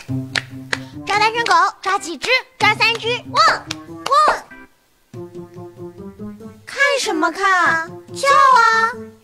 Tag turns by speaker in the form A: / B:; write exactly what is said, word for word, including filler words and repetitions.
A: 抓单身狗，抓几只？抓三只。汪汪！看什么看？叫啊！